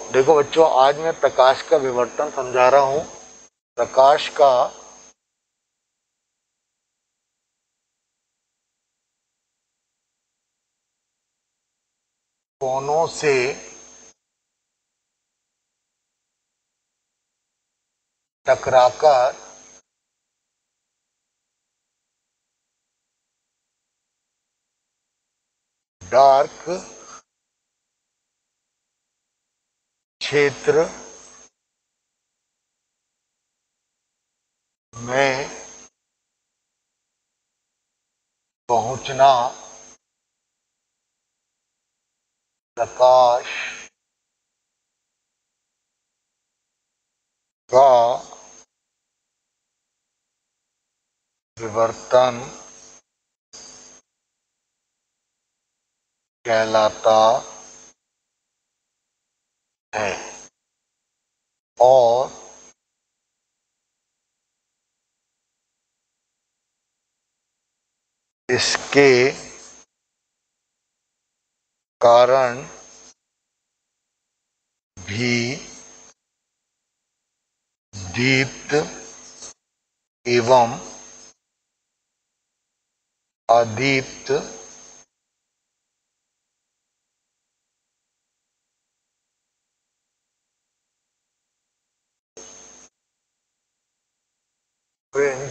देखो बच्चों, आज मैं प्रकाश का विवर्तन समझा रहा हूं। प्रकाश का कोनों से टकराकर डार्क क्षेत्र में पहुंचना प्रकाश का विवर्तन कहलाता है और इसके कारण भी दीप्त एवं अदीप्त फ्रिंज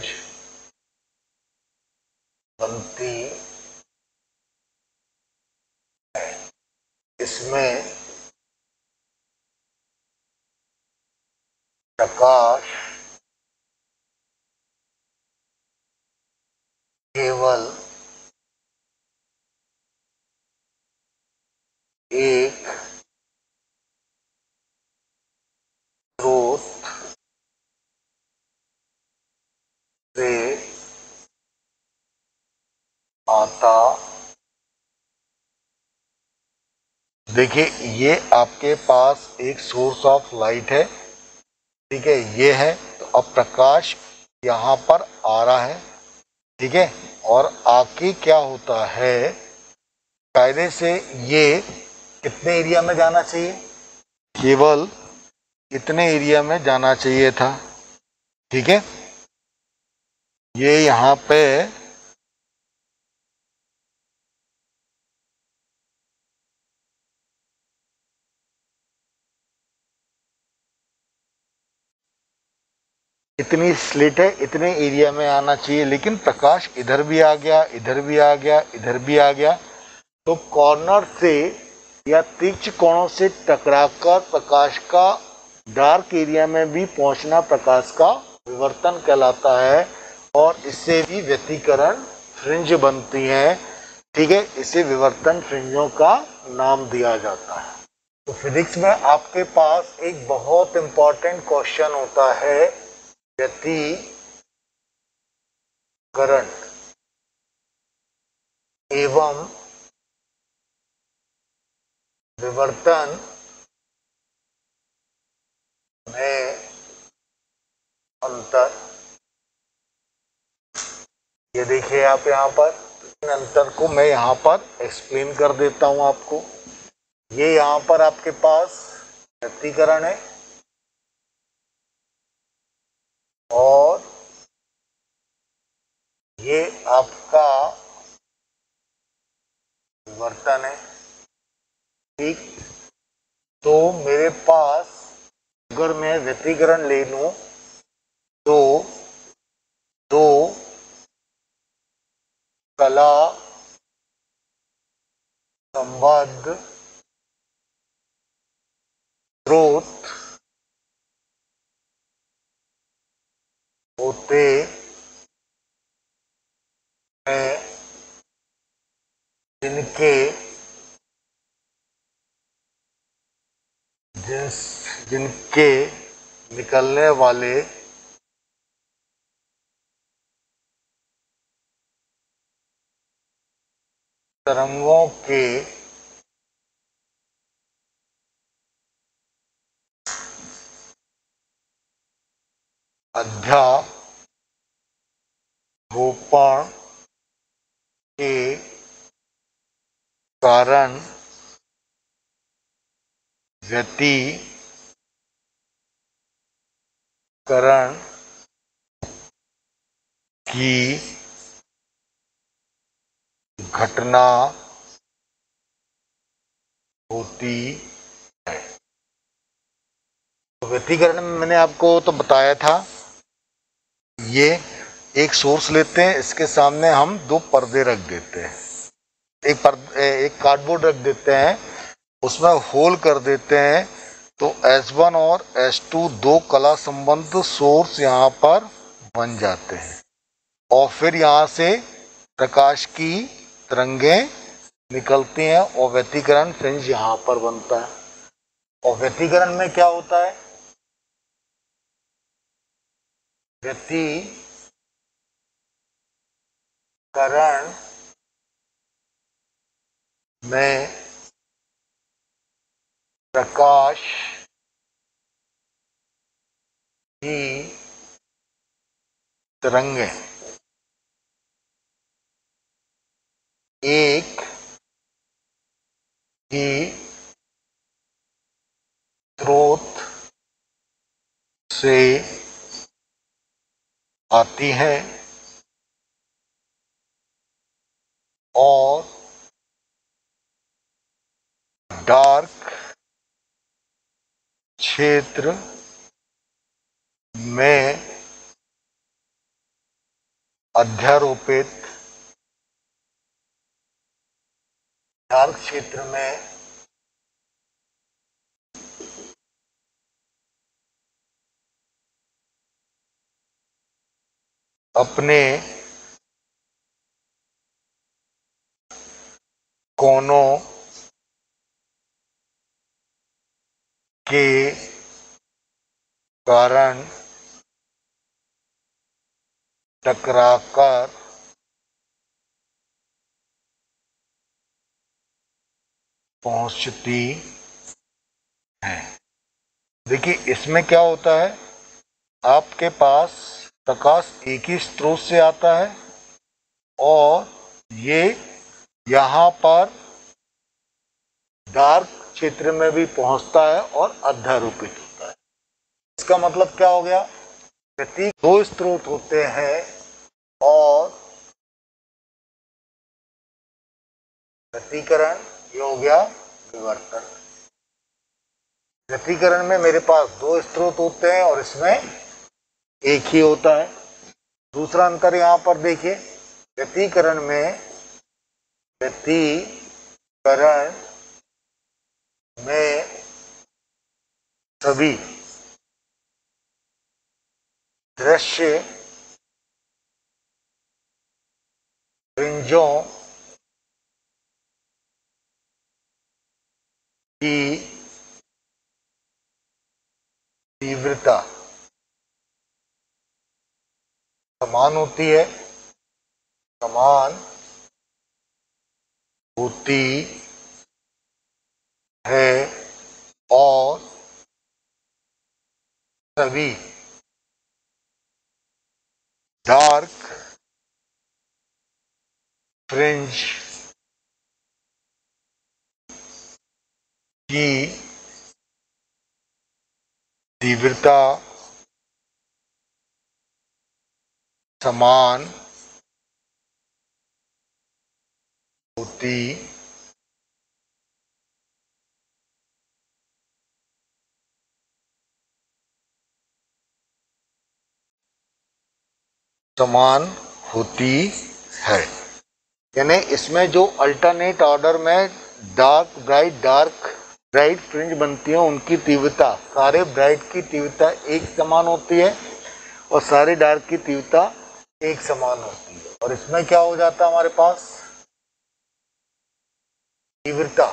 बनती है। इसमें प्रकाश केवल एक स्रोत से आता। देखिए, ये आपके पास एक सोर्स ऑफ लाइट है, ठीक है, ये है। तो अब प्रकाश यहाँ पर आ रहा है, ठीक है, और आके क्या होता है, कायदे से ये कितने एरिया में जाना चाहिए, केवल इतने एरिया में जाना चाहिए था, ठीक है। ये यहाँ पे इतनी स्लिट है, इतने एरिया में आना चाहिए, लेकिन प्रकाश इधर भी आ गया, इधर भी आ गया, इधर भी आ गया। तो कॉर्नर से या तीक्ष्ण कोणों से टकराकर प्रकाश का डार्क एरिया में भी पहुंचना प्रकाश का विवर्तन कहलाता है, और इससे भी व्यतिकरण फ्रिंज बनती है, ठीक है। इसे विवर्तन फ्रिंजों का नाम दिया जाता है। तो फिजिक्स में आपके पास एक बहुत इंपॉर्टेंट क्वेश्चन होता है, व्यतिकरण एवं विवर्तन में अंतर। ये देखिए आप यहाँ पर, इन अंतर को मैं यहाँ पर एक्सप्लेन कर देता हूँ आपको। ये यहाँ पर आपके पास व्यतिकरण है और ये आपका विवर्तन है, ठीक। तो मेरे पास अगर मैं व्यतिकरण ले लूं तो दो कला संबद्ध स्रोत होते हैं, जिनके जिनके निकलने वाले तरंगों के अध्यारोपण के कारण व्यतिकरण की घटना होती है। तो व्यतिकरण में मैंने आपको तो बताया था, ये एक सोर्स लेते हैं, इसके सामने हम दो पर्दे रख देते हैं, एक कार्डबोर्ड रख देते हैं, उसमें होल कर देते हैं, तो S1 और S2 दो कला संबंध सोर्स यहाँ पर बन जाते हैं और फिर यहाँ से प्रकाश की तरंगें निकलती हैं और व्यतिकरण फ्रिंज यहाँ पर बनता है। और व्यतिकरण में क्या होता है? व्यतिकरण में प्रकाश की तरंगें एक ही स्रोत से आती है और डार्क क्षेत्र में अध्यारोपित, डार्क क्षेत्र में अपने कोनों के कारण टकराकर पहुंचती है। देखिए इसमें क्या होता है, आपके पास प्रकाश एक ही स्रोत से आता है और ये यहाँ पर डार्क क्षेत्र में भी पहुंचता है और अध्यारोपित होता है। इसका मतलब क्या हो गया? प्रतीक दो स्रोत होते हैं और व्यतिकरण, ये हो गया विवर्तन। व्यतिकरण में मेरे पास दो स्रोत होते हैं और इसमें एक ही होता है। दूसरा अंतर यहां पर देखिए, व्यतिकरण में सभी दृश्य फ्रिंजों की तीव्रता समान होती है, समान होती है और सभी डार्क फ्रिंज की तीव्रता समान होती समान होती है। यानी इसमें जो अल्टरनेट ऑर्डर में डार्क ब्राइट फ्रिंज बनती है, उनकी तीव्रता, सारे ब्राइट की तीव्रता एक समान होती है और सारे डार्क की तीव्रता एक समान होती है। और इसमें क्या हो जाता है, हमारे पास तीव्रता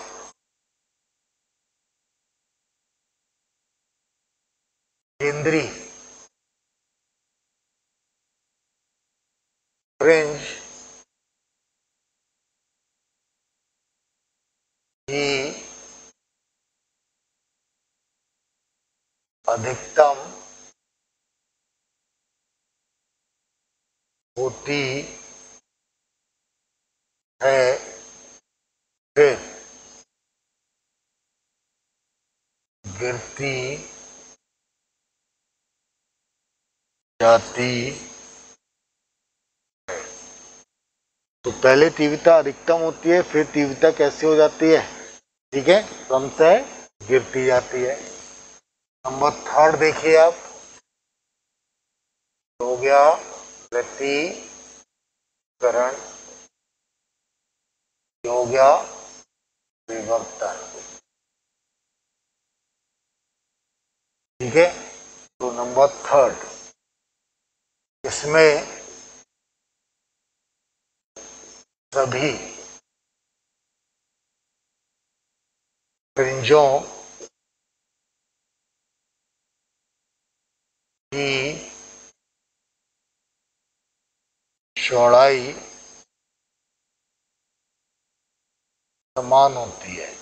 केंद्रीय फ्रिंज की अधिकतम होती है, फिर गिरती जाती है। तो पहले तीव्रता अधिकतम होती है, फिर तीव्रता कैसे हो जाती है, ठीक है, क्रमशः गिरती जाती है। नंबर थर्ड देखिए आप, हो गया व्यतिकरण, हो गया विवर्तन, ठीक है। तो नंबर थर्ड, इसमें सभी फ्रिंजों की चौड़ाई समान होती है।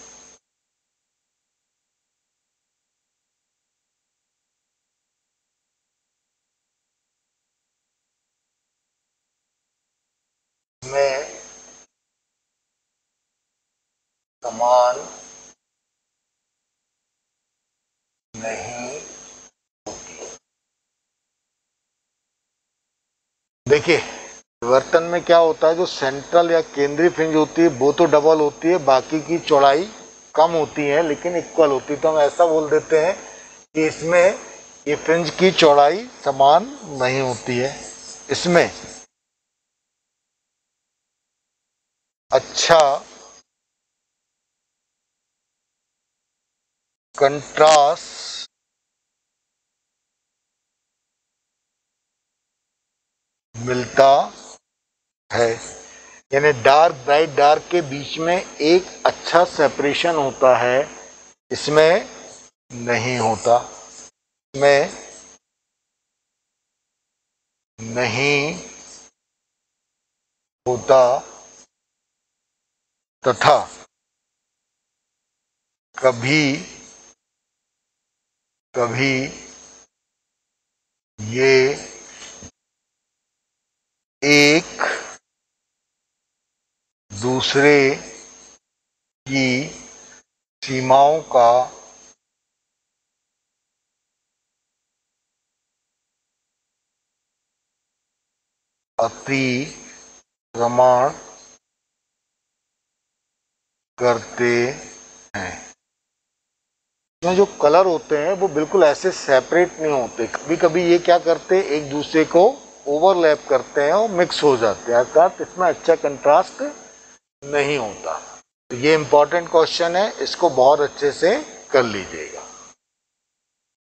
में समान नहीं होती। देखिए विवर्तन में क्या होता है, जो सेंट्रल या केंद्रीय फ्रिंज होती है वो तो डबल होती है, बाकी की चौड़ाई कम होती है लेकिन इक्वल होती है। तो हम ऐसा बोल देते हैं कि इसमें ये फ्रिंज की चौड़ाई समान नहीं होती है। इसमें अच्छा कंट्रास्ट मिलता है, यानी डार्क ब्राइट डार्क के बीच में एक अच्छा सेपरेशन होता है, इसमें नहीं होता, इसमें नहीं होता। तथा कभी कभी ये एक दूसरे की सीमाओं का अतिक्रमण करते हैं। इसमें जो कलर होते हैं वो बिल्कुल ऐसे सेपरेट नहीं होते, कभी कभी ये क्या करते हैं एक दूसरे को ओवरलैप करते हैं और मिक्स हो जाते हैं, अर्थात इसमें अच्छा कंट्रास्ट नहीं होता। तो ये इंपॉर्टेंट क्वेश्चन है, इसको बहुत अच्छे से कर लीजिएगा।